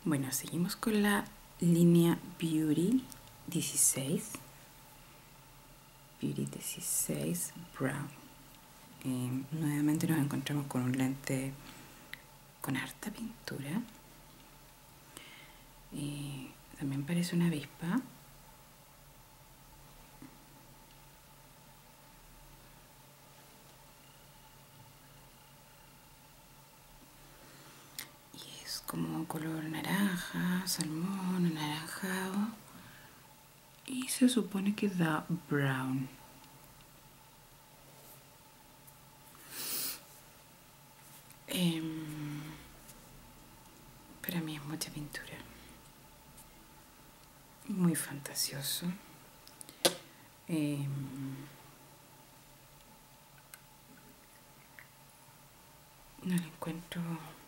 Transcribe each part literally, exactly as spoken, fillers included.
Bueno, seguimos con la línea Beauty dieciséis. Beauty dieciséis Brown. Eh, nuevamente nos encontramos con un lente con harta pintura. Eh, también parece una avispa. Y es como color naranja, salmón, anaranjado. Y se supone que da brown. Eh, para mí es mucha pintura. Muy fantasioso. Eh, no lo encuentro.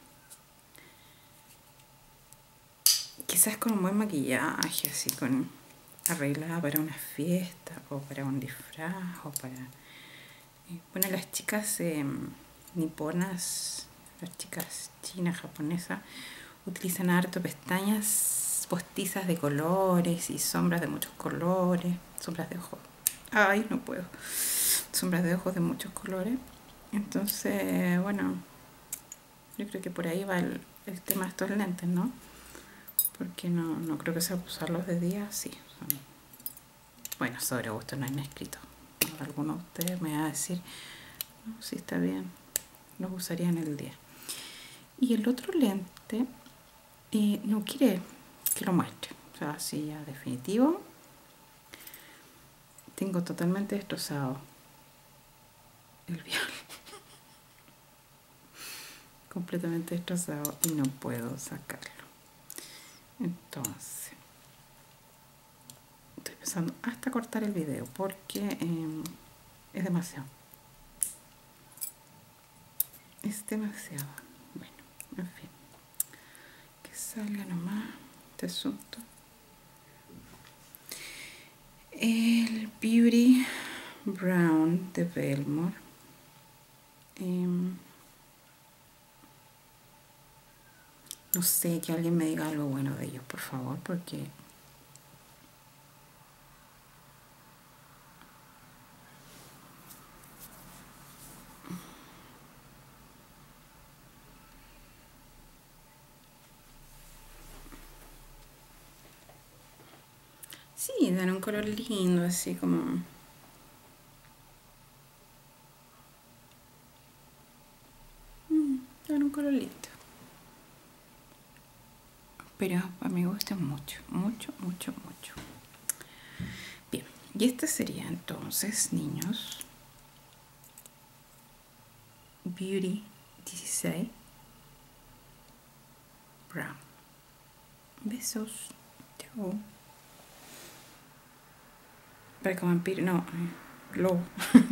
Quizás con un buen maquillaje, así con arreglada para una fiesta o para un disfraz o para... Eh, bueno, las chicas eh, niponas, las chicas chinas, japonesas, utilizan harto pestañas postizas de colores y sombras de muchos colores, sombras de ojos. Ay, no puedo. Sombras de ojos de muchos colores. Entonces, bueno, yo creo que por ahí va el, el tema de estos lentes, ¿no? Porque no, no creo que sea usarlos de día, sí. Son, bueno, sobre gusto no hay nada escrito. Alguno de ustedes me va a decir, no, sí está bien, los usaría en el día. Y el otro lente eh, no quiere que lo muestre. O sea, así ya definitivo. Tengo totalmente destrozado el vial. Completamente destrozado y no puedo sacarlo. Entonces, estoy pensando hasta cortar el video porque eh, es demasiado. Es demasiado. Bueno, en fin. Que salga nomás este asunto. El Beauty Brown de Belmore. Eh, no sé, que alguien me diga algo bueno de ellos, por favor, porque... Sí, dan un color lindo, así como... Mm, dan un color lindo. Pero a mí me gusta mucho, mucho, mucho, mucho. Bien, y este sería entonces, niños, Beauty dieciséis Brown. Besos. Chao. Para que vampiro, no, lobo.